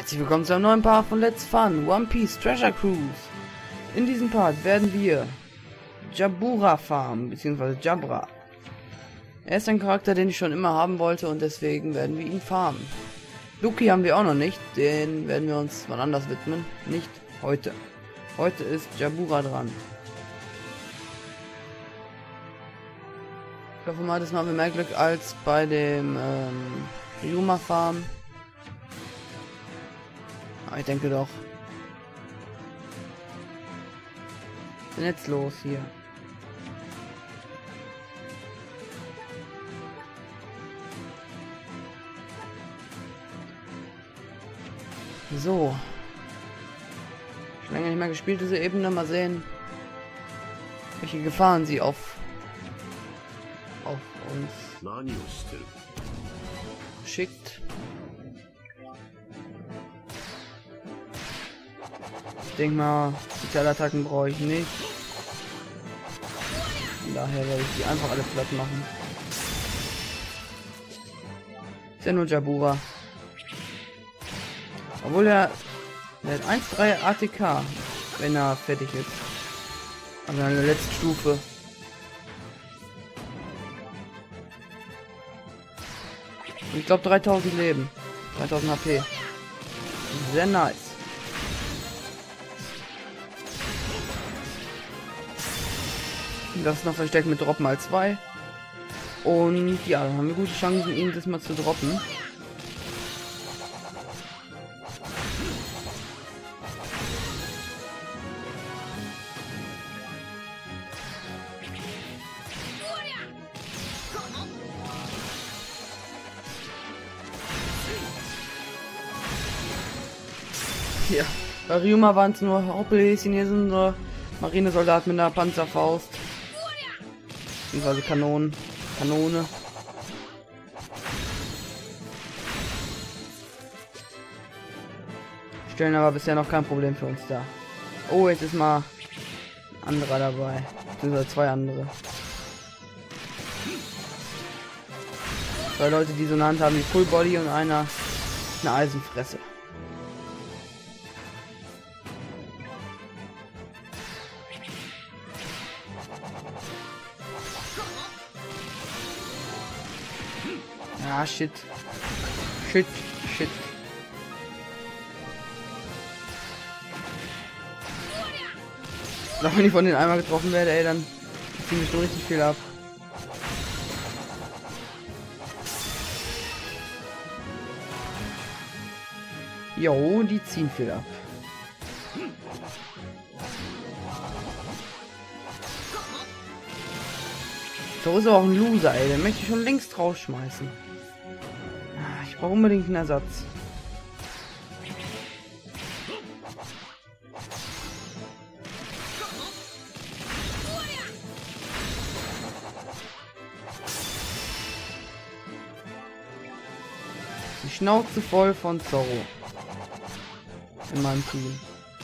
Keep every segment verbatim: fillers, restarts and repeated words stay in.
Herzlich willkommen zu einem neuen Part von Let's Fun One Piece Treasure Cruise. In diesem Part werden wir Jabura farmen, beziehungsweise Jabra. Er ist ein Charakter, den ich schon immer haben wollte und deswegen werden wir ihn farmen. Lucky haben wir auch noch nicht, den werden wir uns wann anders widmen, nicht heute. Heute ist Jabura dran. Ich hoffe mal, das machen wir mehr Glück als bei dem ähm, Ryuma Farm. Aber ich denke doch. Was ist denn jetzt los hier? So. Schon lange nicht mehr gespielt, diese Ebene. Mal sehen, welche Gefahren sie auf, auf uns schickt. Ich denke mal, Spezialattacken brauche ich nicht. Von daher werde ich die einfach alle platt machen. Ist ja nur Jabura. Obwohl er, er hat eins Komma drei A T K, wenn er fertig ist. Also an der letzten Stufe. Und ich glaube dreitausend Leben. dreitausend H P. Sehr nice. Das ist noch verstärkt mit Drop mal zwei. Und ja, dann haben wir gute Chancen, ihn das mal zu droppen. Ja, bei Ryuma waren es nur Hoppelhäschen, hier sind nur Marinesoldat mit einer Panzerfaust. Beziehungsweise Kanonen. Kanone. Stellen aber bisher noch kein Problem für uns dar. Oh, jetzt ist mal ein anderer dabei. Beziehungsweise zwei andere. Zwei Leute, die so eine Hand haben wie Full Body und einer eine Eisenfresse. Ah, shit. Shit, shit. Wenn ich von den einmal getroffen werde, ey, dann ziehen wir schon richtig viel ab. Jo, die ziehen viel ab. So ist er auch ein Loser, ey. Den möchte ich schon längst rausschmeißen. Ich brauche unbedingt einen Ersatz. Die Schnauze voll von Zorro. In meinem Team.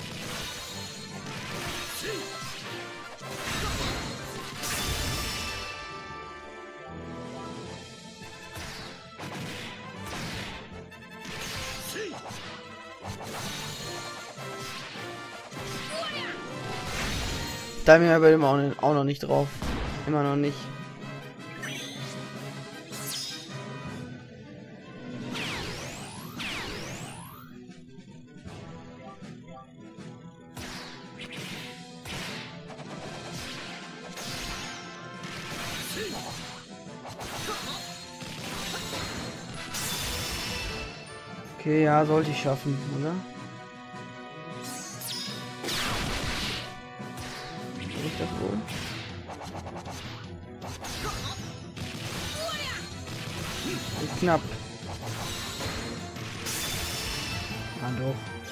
Da bin ich bei dem auch noch nicht drauf. Immer noch nicht. Okay, ja, sollte ich schaffen, oder? Das wohl. Ist knapp. Na doch.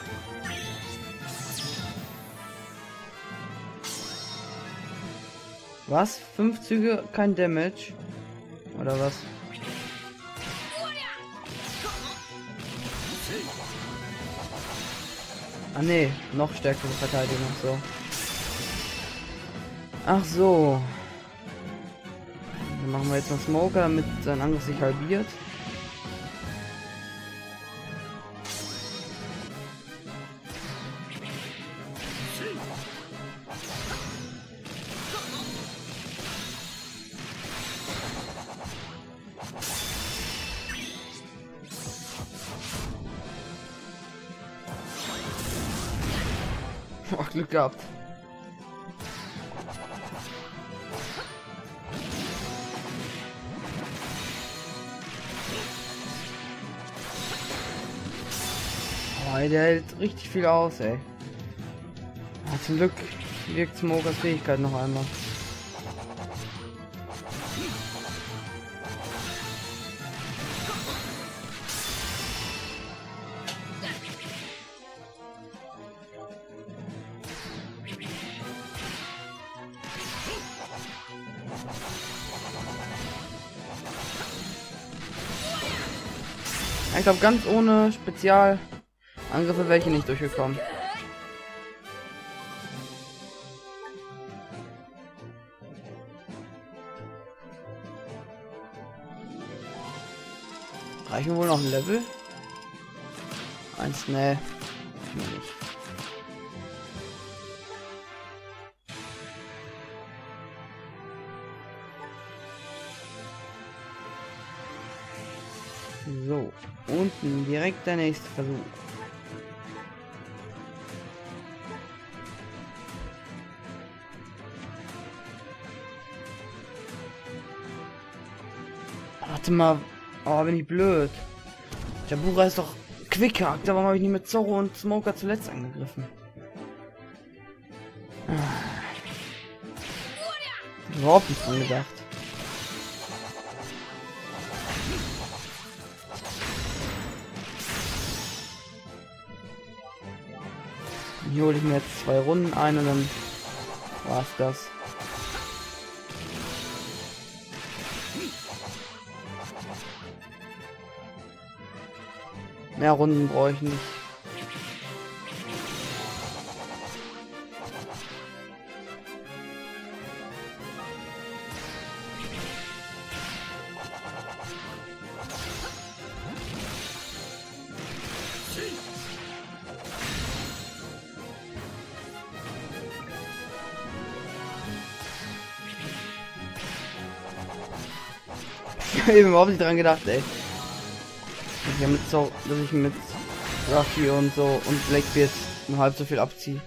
Was? Fünf Züge, kein Damage? Oder was? Ah ne, noch stärkere Verteidigung, so. Ach so. Dann machen wir jetzt noch Smoker, damit sein Angriff sich halbiert. Oh, Glück gehabt. Oh, der hält richtig viel aus, ey. Ja, zum Glück wirkt Smokers Fähigkeit noch einmal. Ich glaube, ganz ohne Spezialangriffe wäre ich hier nicht durchgekommen. Reichen wohl noch ein Level? Eins, ne. Nicht. So, unten direkt der nächste Versuch. Warte mal, oh, bin ich blöd. Jabura ist doch Quick-Charakter, warum habe ich nicht mit Zorro und Smoker zuletzt angegriffen? Überhaupt nicht dran gedacht. Hier hole ich mir jetzt zwei Runden ein und dann war's das. Mehr Runden brauche ich nicht. Ich habe eben überhaupt nicht dran gedacht, ey. Ich mit so, dass ich mit Ruffy und so und Blackbeard nur halb so viel abziehe.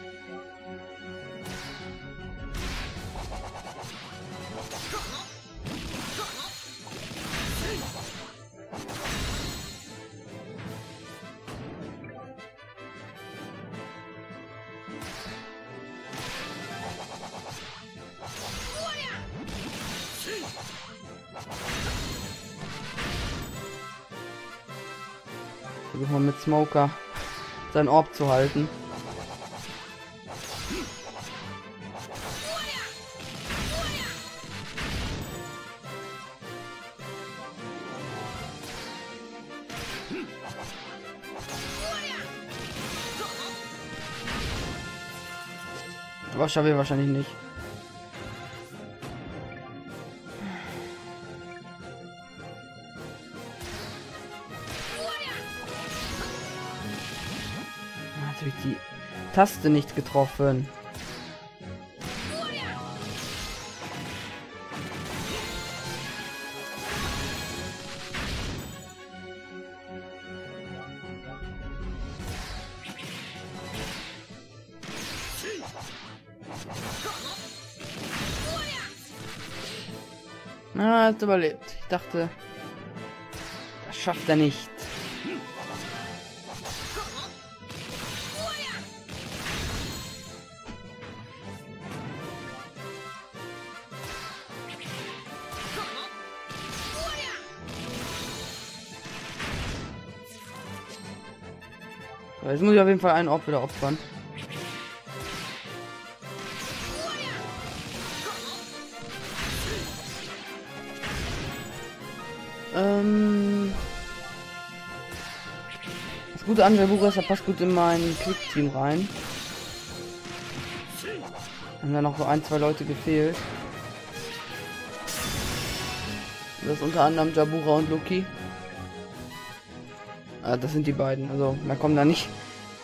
Versuchen wir mit Smoker seinen Orb zu halten. Aber schaffe ich wahrscheinlich nicht. Natürlich die Taste nicht getroffen. Ah, er hat überlebt. Ich dachte, das schafft er nicht. Jetzt muss ich auf jeden Fall einen Orb wieder opfern. Ähm das Gute an Jabura ist, er passt gut in mein Quick-Team rein. Haben da noch so ein, zwei Leute gefehlt. Das ist unter anderem Jabura und Loki. Ah, das sind die beiden, also mehr kommen da nicht.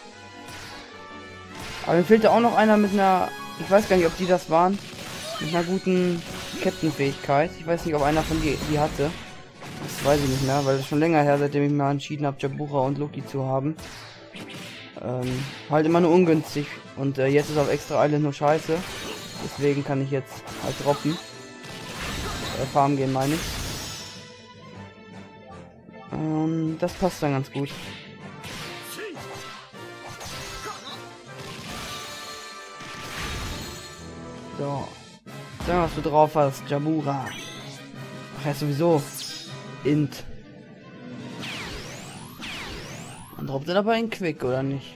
Aber mir fehlte auch noch einer mit einer, ich weiß gar nicht, ob die das waren, mit einer guten Captain-Fähigkeit. Ich weiß nicht, ob einer von die die hatte. Das weiß ich nicht mehr, weil es schon länger her, seitdem ich mal entschieden habe, Jabura und Loki zu haben. ähm, halt immer nur ungünstig. Und äh, jetzt ist auf Extra Island nur scheiße. Deswegen kann ich jetzt halt droppen. Äh, farmen gehen, meine ich. Ähm, das passt dann ganz gut. So. Sag mal, was du drauf hast, Jabura. Ach ja, sowieso. Int. Und droppt dann aber ein Quick, oder nicht?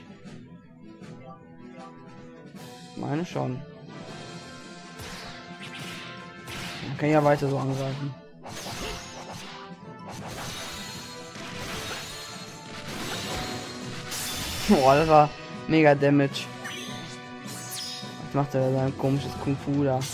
Meine schon. Man kann ja weiter so angreifen. Boah, das war mega Damage. Was macht er da sein komisches Kung Fu da?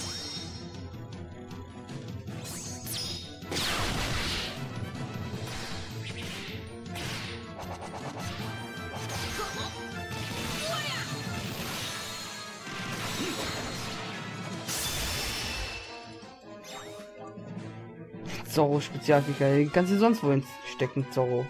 Zorro Spezialfähigkeit. Die kannst du sonst wohin stecken, Zorro.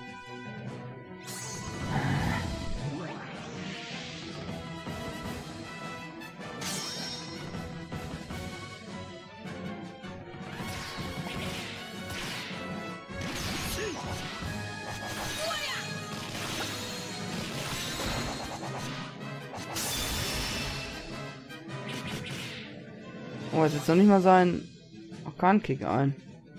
Oh, jetzt setzt noch nicht mal sein Orkan-Kick ein.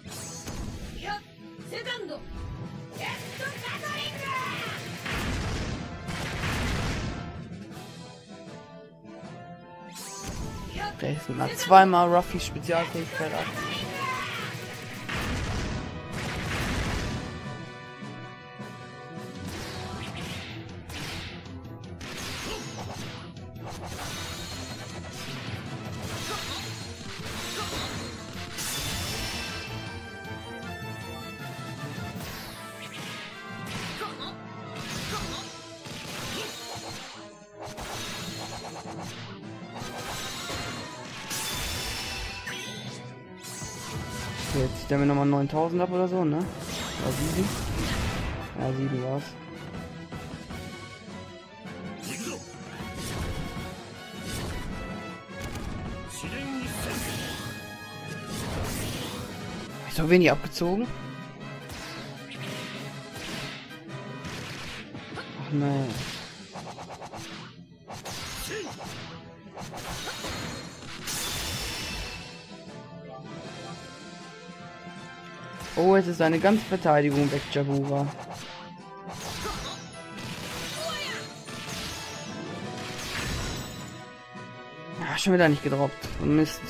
Der ist mal zweimal Ruffy Spezialfähigkeit ab. Jetzt zieht er mir nochmal neuntausend ab oder so, ne? Oder sieben? Ja, sieben war's. Ist so wenig abgezogen? Ach nein. Oh, jetzt ist seine ganze Verteidigung weg, Jabura. Ja, schon wieder nicht gedroppt. Mist.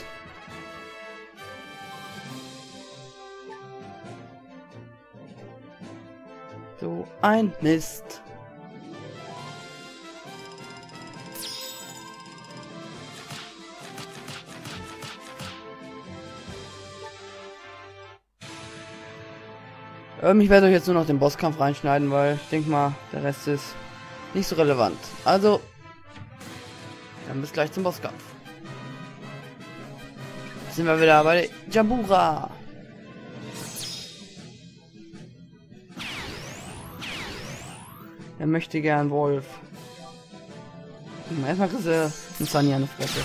So ein Mist. Ähm, ich werde euch jetzt nur noch den Bosskampf reinschneiden, weil ich denke mal, der Rest ist nicht so relevant. Also, dann bis gleich zum Bosskampf. Jetzt sind wir wieder bei Jabura. Er möchte gern Wolf. Erstmal kriegst du einen Sunny an die Fresse.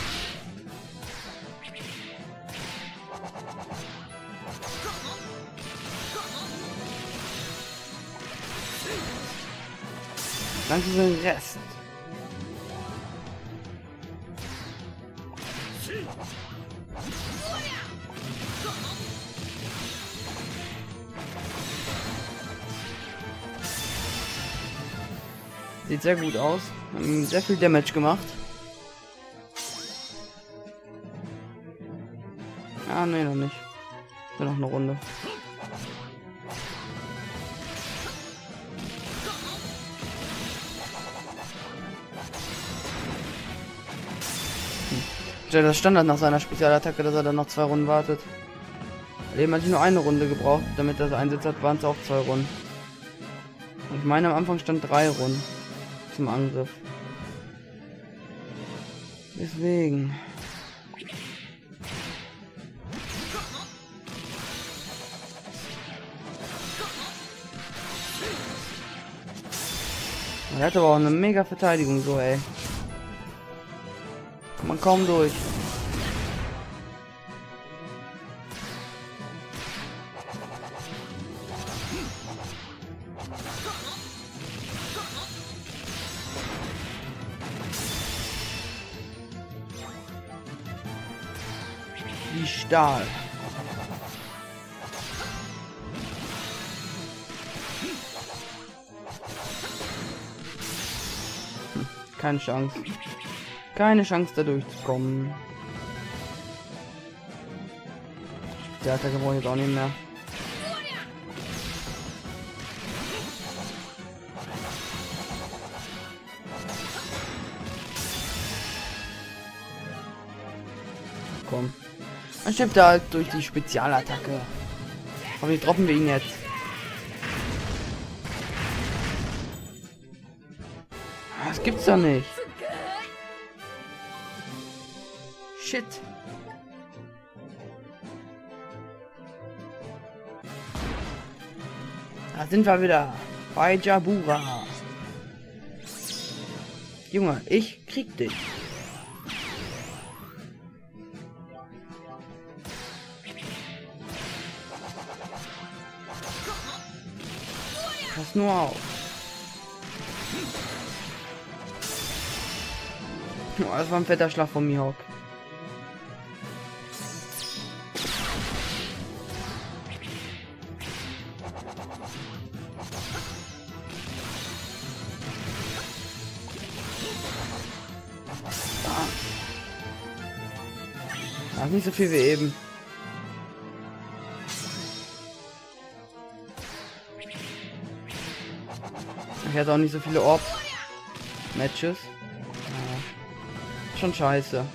Danke für den Rest. Sieht sehr gut aus. Haben sehr viel Damage gemacht. Ah, nee, noch nicht. Nur noch eine Runde. Das Standard nach seiner Spezialattacke, dass er dann noch zwei Runden wartet. Eben hat ich nur eine Runde gebraucht, damit das Einsatz hat, waren es auch zwei Runden. Und ich meine, am Anfang stand drei Runden zum Angriff. Deswegen. Er hat aber auch eine mega Verteidigung, so ey. Kommt man kaum durch. Wie Stahl. Hm, keine Chance. Keine Chance da durchzukommen. Der Attacke brauche ich jetzt auch nicht mehr. Komm. Dann stirbt er halt durch die Spezialattacke. Aber wie droppen wir ihn jetzt? Das gibt's doch nicht. Shit. Da sind wir wieder. Bei Jabura. Junge, ich krieg dich. Pass nur auf. Oh, das war ein fetter Schlag von Mihawk. Ach, nicht so viel wie eben. Ich hatte auch nicht so viele Orb-Matches. Ja. Schon scheiße.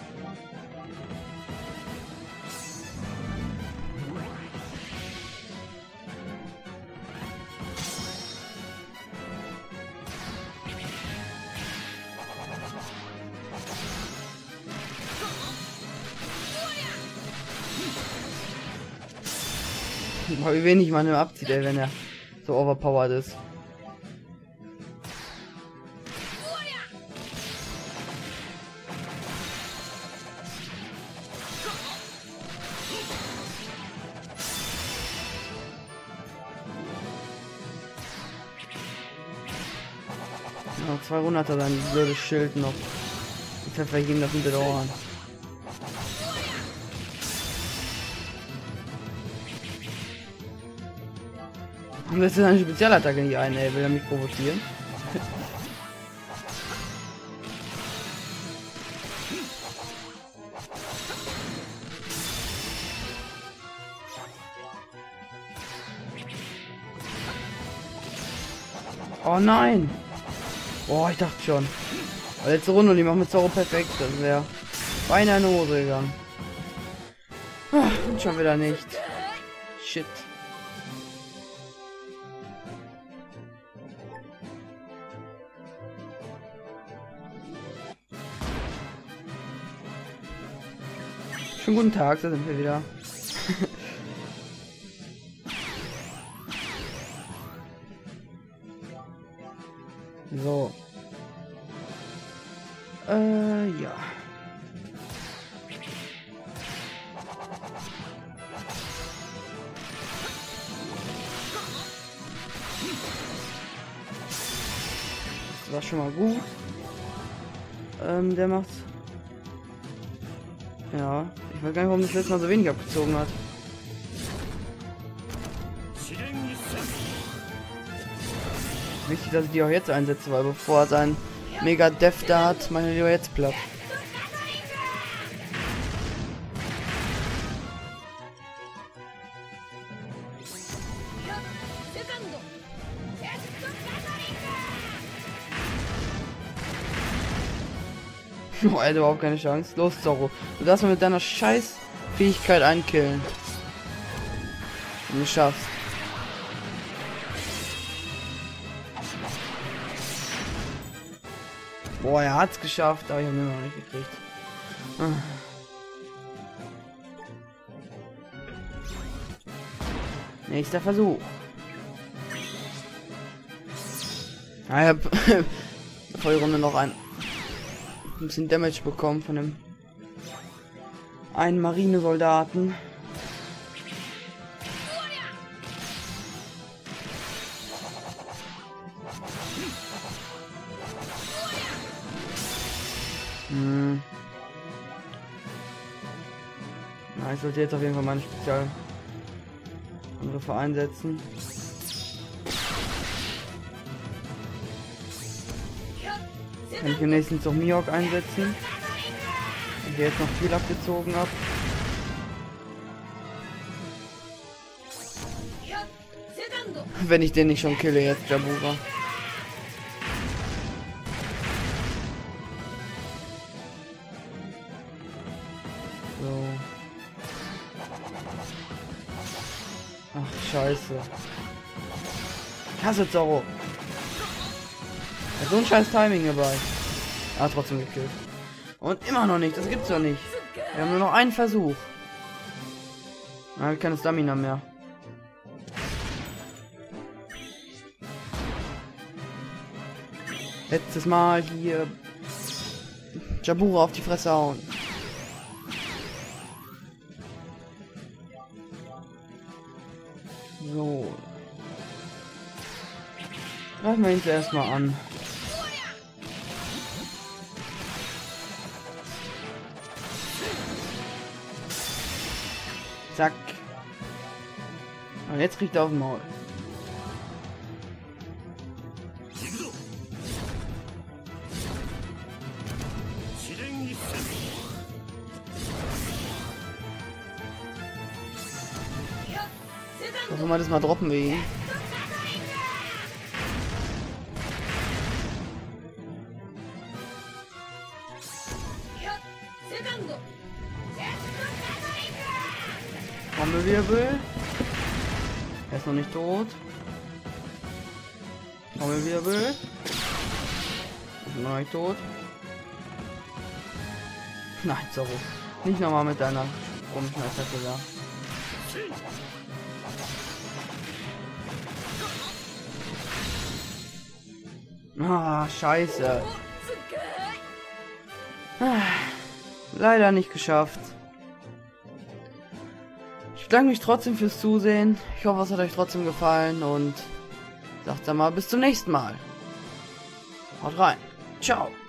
Wie wenig man nur abzieht, ey, wenn er so overpowered ist. Ja, zwei Runden hat er dann blödes Schild noch. Ich pfeffer ihm das hinter der Ohren. Und das ist eine Spezialattacke nicht ein, ey. Will er mich provozieren? Oh nein! Oh, ich dachte schon. Letzte Runde und die machen mit Zorro perfekt. Das wäre beinahe eine Hose gegangen. Ach, und schon wieder nicht. Shit. Schönen guten Tag, da sind wir wieder. So. Äh, ja. Das war schon mal gut. Ähm, der macht's. Ja, ich weiß gar nicht, warum das letzte Mal so wenig abgezogen hat. Wichtig, dass ich die auch jetzt einsetze, weil bevor er sein Mega Death da hat, meine lieber jetzt platt. Oh, er hat überhaupt keine Chance. Los, Zorro. Du darfst mit deiner scheiß Fähigkeit einkillen. Wenn du schaffst. Boah, er hat's geschafft, aber ich habe ihn noch nicht gekriegt. Nächster Versuch. Ah, ich hab vor der Runde noch ein, ein bisschen Damage bekommen von dem einen Marinesoldaten. Hm. Na, ich sollte jetzt auf jeden Fall meine Spezialangriffe einsetzen. Kann ich im nächsten Zug Mihawk einsetzen, der jetzt noch viel abgezogen hat. Wenn ich den nicht schon kille jetzt, Jabura. So. Ach, scheiße. Ich hasse Zorro. So ein scheiß Timing dabei. Ah, trotzdem gekillt. Und immer noch nicht, das gibt's doch nicht. Wir haben nur noch einen Versuch. Ah, keine Stamina mehr. Letztes Mal hier Jabura auf die Fresse hauen. So. Greifen wir ihn zuerst mal an. Zack. Und jetzt kriegt er auf den Maul. Hoffen wir das mal droppen wir ihn. Trommelwirbel. Er ist noch nicht tot. Trommelwirbel. Ist noch nicht tot. Nein, sorry. Nicht nochmal mit deiner komischen Attacke da. Ah, scheiße. Ah, leider nicht geschafft. Ich bedanke mich trotzdem fürs Zusehen. Ich hoffe, es hat euch trotzdem gefallen und sagt dann mal bis zum nächsten Mal. Haut rein. Ciao.